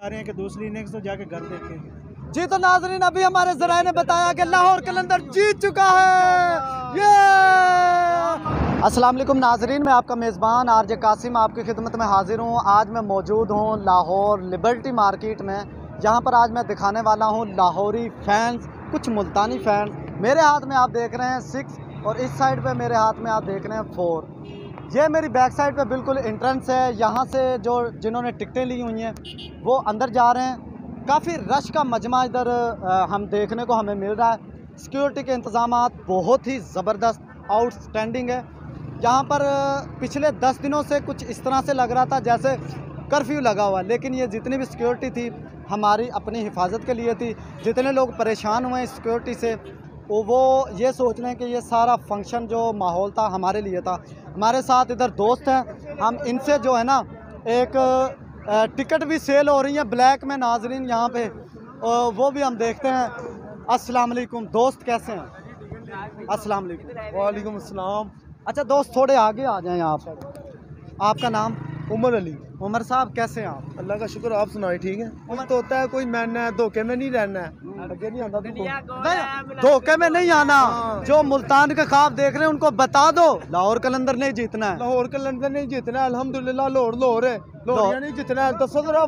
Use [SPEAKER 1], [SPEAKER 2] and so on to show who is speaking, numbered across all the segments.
[SPEAKER 1] आ रहे हैं कि दूसरी इनिंग्स तो जाके घर देखेंगे।
[SPEAKER 2] जी तो नाजरीन, अभी हमारे जराए ने बताया कि लाहौर कलंदर जीत चुका है। ये अस्सलाम वालेकुम नाजरीन, मैं आपका मेज़बान आरजे कासिम आपकी खिदमत में हाजिर हूँ। आज मैं मौजूद हूँ लाहौर लिबर्टी मार्केट में, जहाँ पर आज मैं दिखाने वाला हूँ लाहौरी फैंस, कुछ मुल्तानी फैंस। मेरे हाथ में आप देख रहे हैं 6 और इस साइड पे मेरे हाथ में आप देख रहे हैं 4। ये मेरी बैक साइड पे बिल्कुल एंट्रेंस है। यहाँ से जिन्होंने टिकटें ली हुई हैं वो अंदर जा रहे हैं। काफ़ी रश का मजमा इधर हम देखने को हमें मिल रहा है। सिक्योरिटी के इंतज़ामात बहुत ही ज़बरदस्त आउटस्टैंडिंग है। यहाँ पर पिछले 10 दिनों से कुछ इस तरह से लग रहा था जैसे कर्फ्यू लगा हुआ, लेकिन ये जितनी भी सिक्योरिटी थी हमारी अपनी हिफाजत के लिए थी। जितने लोग परेशान हुए हैं सिक्योरिटी से, वो ये सोच रहे हैं कि ये सारा फंक्शन जो माहौल था हमारे लिए था। हमारे साथ इधर दोस्त हैं, हम इनसे जो है ना एक टिकट भी सेल हो रही है ब्लैक में नाजरीन यहाँ पे, वो भी हम देखते हैं। अस्सलाम वालेकुम दोस्त, कैसे हैं? अस्सलाम वालेकुम।
[SPEAKER 1] वालेकुम अस्सलाम।
[SPEAKER 2] अच्छा दोस्त, थोड़े आगे आ जाएं आप। आपका नाम?
[SPEAKER 1] उमर अली।
[SPEAKER 2] उमर साहब, कैसे हैं आप?
[SPEAKER 1] अल्लाह का शुक्र, आप सुनाए ठीक है? उमर तो होता है कोई मैन है, धोखे में नहीं रहना है। आगे नहीं आना
[SPEAKER 2] नहीं, धोखे में नहीं आना। जो मुल्तान के ख्वाब देख रहे हैं उनको बता दो लाहौर कलंदर नहीं जीतना है।
[SPEAKER 1] लाहौर कलंदर नहीं जीतना है, अल्हम्दुलिल्लाह। लाहौर है, लाहौर नहीं जीतना है। दसो जरा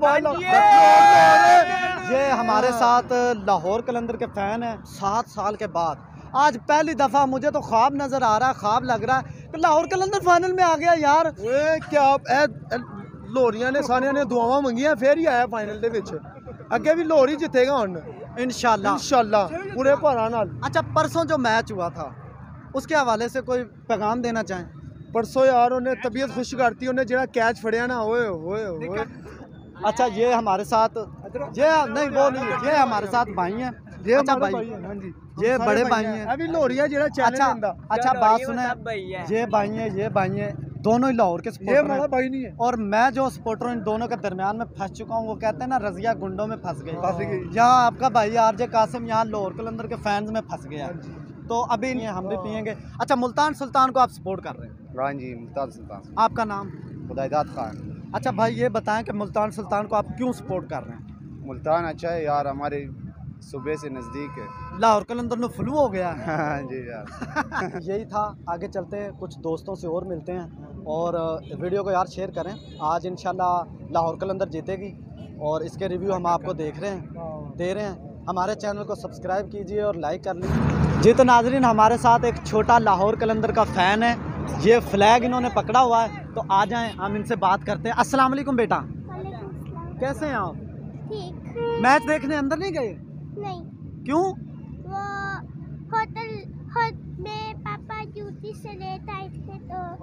[SPEAKER 2] ये हमारे साथ लाहौर कलंदर के फ़ैन हैं। 7 साल के बाद आज पहली दफ़ा मुझे तो ख्वाब नज़र आ रहा है, ख्वाब लग रहा है कि लाहौर कलंदर फाइनल में आ गया यार।
[SPEAKER 1] क्या लाहौरियां ने सारियां ने दुआवां मंगियां, फिर ही आया फाइनल दे विच। अगे भी लाहौर ही जितेगा हुण इंशाल्लाह पूरे भारां नाल।
[SPEAKER 2] अच्छा, परसों जो मैच हुआ था उसके हवाले से कोई पैगाम देना चाहें?
[SPEAKER 1] परसों यार उन्हें तबीयत खुश करती, उन्हें जरा कैच फड़िया ना, ओए ओए ओए।
[SPEAKER 2] अच्छा, ये हमारे साथ ये नहीं, वो नहीं, ये हमारे साथ भाई हैं। ये
[SPEAKER 1] अच्छा
[SPEAKER 2] भाई
[SPEAKER 1] है, हाँ जी,
[SPEAKER 2] ये बड़े भाई हैं।
[SPEAKER 1] अभी लोरिया जेड़ा चैलेंज
[SPEAKER 2] अच्छा, अच्छा बात सुने, ये भाई हैं, ये भाई हैं, दोनों ही लाहौर के
[SPEAKER 1] ये
[SPEAKER 2] सपोर्टर
[SPEAKER 1] हमारा
[SPEAKER 2] हैं।
[SPEAKER 1] भाई नहीं है।
[SPEAKER 2] और मैं जो सपोर्टर हूं इन दोनों के दरमियान में फंस चुका हूं। वो कहते हैं ना, रजिया गुंडों में फंस गई। यहाँ आपका भाई आरजे कासिम यहाँ लाहौर कलंदर के फैंस में फंस गया। तो अभी नहीं, हम भी पियेंगे। अच्छा, मुल्तान सुल्तान को आप सपोर्ट कर रहे हैं?
[SPEAKER 3] हाँ जी, मुल्तान सुल्तान।
[SPEAKER 2] आपका नाम?
[SPEAKER 3] खुदाइदाद खान।
[SPEAKER 2] अच्छा भाई, ये बताएं कि मुल्तान सुल्तान को आप क्यों सपोर्ट कर रहे हैं?
[SPEAKER 3] मुल्तान अच्छा है यार, हमारे सुबह से नज़दीक है।
[SPEAKER 2] लाहौर कलंदर में फ्लू हो गया है।
[SPEAKER 3] हाँ जी यार।
[SPEAKER 2] यही था, आगे चलते हैं, कुछ दोस्तों से और मिलते हैं। और वीडियो को यार शेयर करें। आज इंशाल्लाह लाहौर कलंदर जीतेगी और इसके रिव्यू हम आपको दे रहे हैं। हमारे चैनल को सब्सक्राइब कीजिए और लाइक कर लीजिए। जी तो नाजरीन, हमारे साथ एक छोटा लाहौर कलंदर का फ़ैन है। ये फ्लैग इन्होंने पकड़ा हुआ है, तो आ जाएं हम इनसे बात करते हैं। अस्सलाम वालेकुम बेटा, कैसे हैं आप?
[SPEAKER 4] ठीक।
[SPEAKER 2] मैच देखने अंदर नहीं गए?
[SPEAKER 4] नहीं,
[SPEAKER 2] क्यों?
[SPEAKER 4] वो होटल में पापा ड्यूटी से लेट आए थे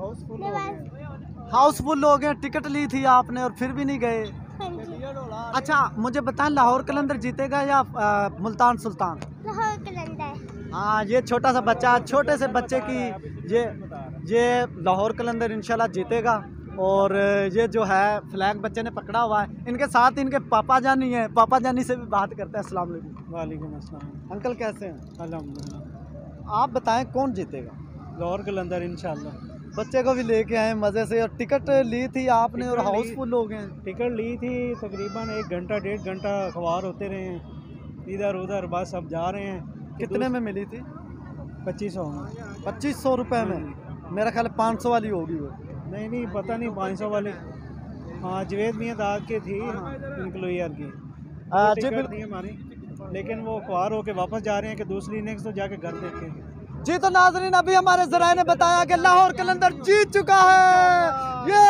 [SPEAKER 4] तो
[SPEAKER 2] हाउसफुल हो गए। टिकट ली थी आपने और फिर भी नहीं गए।
[SPEAKER 4] हाँ जी।
[SPEAKER 2] अच्छा, मुझे बताएं, लाहौर कलंदर जीतेगा या मुल्तान सुल्तान?
[SPEAKER 4] लाहौर कलंदर।
[SPEAKER 2] हाँ, ये छोटा सा बच्चा, छोटे से बच्चे की ये लाहौर कलंदर इंशाल्लाह जीतेगा। और ये जो है फ्लैग बच्चे ने पकड़ा हुआ है। इनके साथ इनके पापा जानी है, पापा जानी से भी बात करते हैं। अस्सलाम वालेकुम।
[SPEAKER 1] वालेकुम अस्सलाम।
[SPEAKER 2] अंकल कैसे हैं?
[SPEAKER 1] अल्हम्दुलिल्लाह।
[SPEAKER 2] आप बताएं कौन जीतेगा?
[SPEAKER 1] लाहौर कलंदर इंशाल्लाह।
[SPEAKER 2] बच्चे को भी लेके आए मज़े से, और टिकट ली थी आपने और हाउसफुल हो गए।
[SPEAKER 1] टिकट ली थी, तकरीबन 1 घंटा 1.5 घंटा अखबार होते रहे हैं इधर उधर, बस अब जा रहे हैं।
[SPEAKER 2] कितने में मिली थी?
[SPEAKER 1] 2500 में।
[SPEAKER 2] 2500 रुपये में? मेरा ख्याल 500 वाली होगी वो।
[SPEAKER 1] नहीं पता नहीं, 500 वाले। हाँ, जवेद मियाँ दाग के थी, हाँ, इंक्लोयर की
[SPEAKER 2] जी
[SPEAKER 1] टिकट थी हमारी, लेकिन वो ख्वार होके वापस जा रहे हैं कि दूसरी इनिंग्स तो जाके घर देखेंगे।
[SPEAKER 2] जी तो नाजरीन, अभी हमारे जराए ने बताया कि लाहौर कलंदर जीत चुका है। ये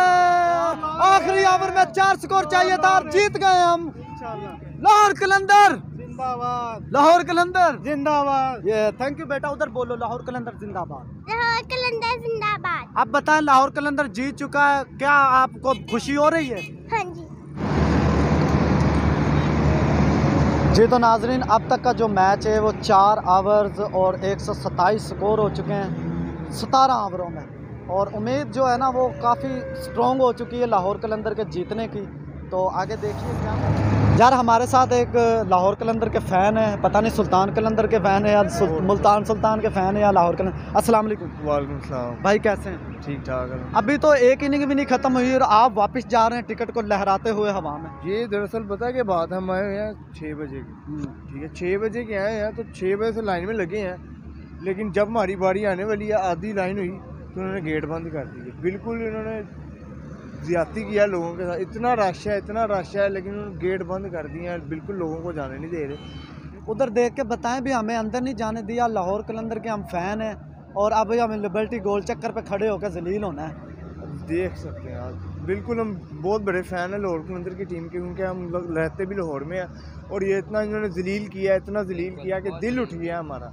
[SPEAKER 2] आखिरी ओवर में 4 स्कोर चाहिए था और जीत गए हम। लाहौर कलंदर
[SPEAKER 1] जिंदाबाद,
[SPEAKER 2] लाहौर कलंदर
[SPEAKER 1] जिंदाबाद।
[SPEAKER 2] ये थैंक यू बेटा, उधर बोलो लाहौर कलंदर जिंदाबाद।
[SPEAKER 4] लाहौर कलंदर जिंदाबाद।
[SPEAKER 2] अब बताएं, लाहौर कलंदर जीत चुका है, क्या आपको खुशी हो रही है?
[SPEAKER 4] हाँ जी।
[SPEAKER 2] जी तो नाजरीन, अब तक का जो मैच है वो 4 ओवर्स और 127 स्कोर हो चुके हैं 17 ओवरों में। और उम्मीद जो है ना वो काफ़ी स्ट्रॉन्ग हो चुकी है लाहौर कलंदर के जीतने की। तो आगे देखिए क्या। यार हमारे साथ एक लाहौर कलंदर के फ़ैन है, पता नहीं सुल्तान कलंदर के फ़ैन है या मुल्तान सुल्तान के फ़ैन है या लाहौर कलंदर। अस्सलाम वालेकुम।
[SPEAKER 3] वालेकुम सलाम।
[SPEAKER 2] भाई कैसे हैं?
[SPEAKER 3] ठीक ठाक है।
[SPEAKER 2] अभी तो एक इनिंग भी नहीं ख़त्म हुई और आप वापस जा रहे हैं टिकट को लहराते हुए हवा में।
[SPEAKER 3] ये दरअसल पता है कि बात, हम आए हुए हैं 6 बजे की, ठीक है, 6 बजे के आए हैं, तो 6 बजे से लाइन में लगे हैं, लेकिन जब हमारी बारी आने वाली है, आधी लाइन हुई तो उन्होंने गेट बंद कर दिए। बिल्कुल इन्होंने ज़्यादती किया लोगों के साथ, इतना रश है, लेकिन उन्होंने गेट बंद कर दिए हैं, बिल्कुल लोगों को जाने नहीं दे रहे।
[SPEAKER 2] उधर देख के बताएं भी, हमें अंदर नहीं जाने दिया। लाहौर कलंदर के हम फ़ैन हैं और अब हमें लिबर्टी गोल चक्कर पे खड़े होकर जलील होना है।
[SPEAKER 3] देख सकते हैं आप, बिल्कुल हम बहुत बड़े फ़ैन हैं लाहौर कलंदर की टीम के, क्योंकि हम लोग रहते भी लाहौर में हैं, और ये इतना इन्होंने जलील किया, इतना जलील किया कि दिल उठ गया हमारा।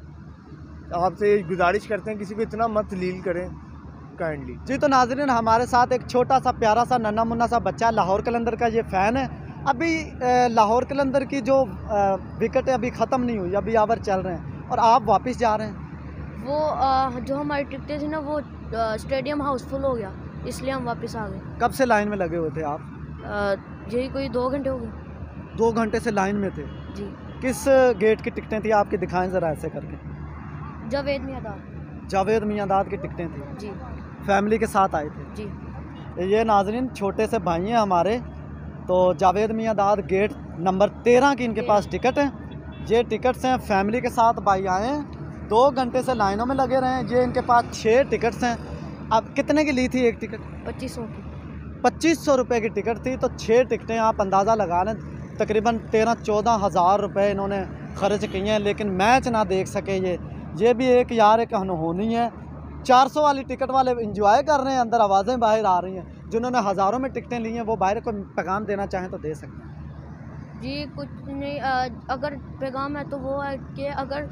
[SPEAKER 3] आपसे गुजारिश करते हैं किसी को इतना मत जलील करें काइंडली।
[SPEAKER 2] जी तो नाज़रीन, हमारे साथ एक छोटा सा प्यारा सा नन्हा मुन्ना सा बच्चा लाहौर कलंदर का ये फ़ैन है। अभी लाहौर कलंदर की जो विकेट अभी ख़त्म नहीं हुई, अभी आवर चल रहे हैं और आप वापस जा रहे हैं।
[SPEAKER 5] वो जो हमारी टिकटें थी ना, वो स्टेडियम हाउसफुल हो गया, इसलिए हम वापस आ गए।
[SPEAKER 2] कब से लाइन में लगे हुए थे आप?
[SPEAKER 5] यही कोई 2 घंटे हो गए।
[SPEAKER 2] 2 घंटे से लाइन में थे
[SPEAKER 5] जी।
[SPEAKER 2] किस गेट की टिकटें थी आपकी? दिखाएं ज़रा ऐसे करके।
[SPEAKER 5] जावेद मियादाद।
[SPEAKER 2] जावेद मियादाद की टिकटें थी
[SPEAKER 5] जी।
[SPEAKER 2] फैमिली के साथ आए थे
[SPEAKER 5] जी।
[SPEAKER 2] ये नाज़रीन छोटे से भाई हैं हमारे। तो जावेद मियादाद गेट नंबर 13 की इनके पास टिकट है। ये टिकट्स हैं, फैमिली के साथ भाई आए हैं, 2 घंटे से लाइनों में लगे रहे हैं। ये इनके पास 6 टिकट्स हैं। अब कितने की ली थी एक टिकट?
[SPEAKER 5] 2500 की।
[SPEAKER 2] 2500 रुपये की टिकट थी, तो 6 टिकटें आप अंदाज़ा लगा लें, तकरीबन 13-14 हज़ार रुपये इन्होंने ख़र्च किए हैं, लेकिन मैच ना देख सके। ये भी एक यार एक अनहोनी है। 400 वाली टिकट वाले इंजॉय कर रहे हैं, अंदर आवाज़ें बाहर आ रही हैं। जिन्होंने हज़ारों में टिकटें ली हैं वो बाहर को पैगाम देना चाहें तो दे सकते हैं।
[SPEAKER 5] जी कुछ नहीं, अगर पैगाम है तो वो है कि अगर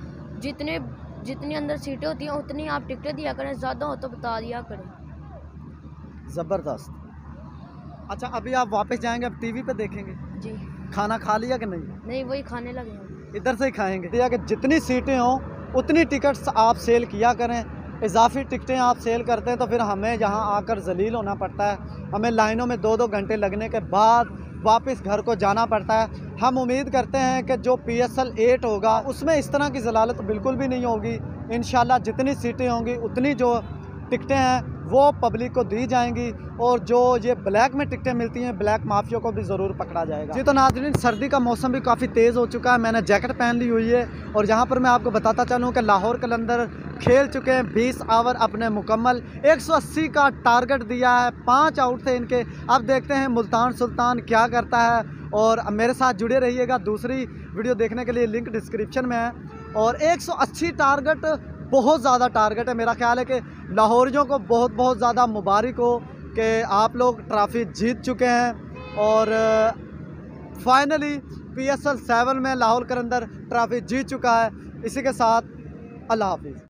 [SPEAKER 5] जितनी अंदर सीटें होती हैं उतनी आप टिकटें दिया करें, ज़्यादा हो तो बता दिया करें।
[SPEAKER 2] ज़बरदस्त। अच्छा, अभी आप वापस जाएंगे, अब टीवी पे देखेंगे?
[SPEAKER 5] जी।
[SPEAKER 2] खाना खा लिया कि नहीं?
[SPEAKER 5] नहीं, वही खाने लगे हैं।
[SPEAKER 2] इधर से ही खाएंगे। दिया कि जितनी सीटें हों उतनी टिकट्स आप सेल किया करें। इजाफी टिकटें आप सेल करते हैं तो फिर हमें यहाँ आकर जलील होना पड़ता है। हमें लाइनों में 2-2 घंटे लगने के बाद वापस घर को जाना पड़ता है। हम उम्मीद करते हैं कि जो PSL 8 होगा उसमें इस तरह की जलालत बिल्कुल भी नहीं होगी। इंशाल्लाह जितनी सीटें होंगी उतनी जो टिकटें हैं वो पब्लिक को दी जाएंगी, और जो ये ब्लैक में टिकटें मिलती हैं ब्लैक माफिया को भी ज़रूर पकड़ा जाएगा। जी तो नाज़रीन, सर्दी का मौसम भी काफ़ी तेज़ हो चुका है। मैंने जैकेट पहन ली हुई है और यहाँ पर मैं आपको बताता चलूँ कि लाहौर कलंदर खेल चुके हैं 20 ओवर अपने मुकम्मल। 180 का टारगेट दिया है, 5 आउट थे इनके। अब देखते हैं मुल्तान सुल्तान क्या करता है, और मेरे साथ जुड़े रहिएगा। दूसरी वीडियो देखने के लिए लिंक डिस्क्रिप्शन में है। और 180 टारगेट बहुत ज़्यादा टारगेट है। मेरा ख्याल है कि लाहौरियों को बहुत ज़्यादा मुबारक हो कि आप लोग ट्रॉफी जीत चुके हैं, और फाइनली PSL 7 में लाहौर कलंदर ट्रॉफी जीत चुका है। इसी के साथ अल्लाह हाफिज़।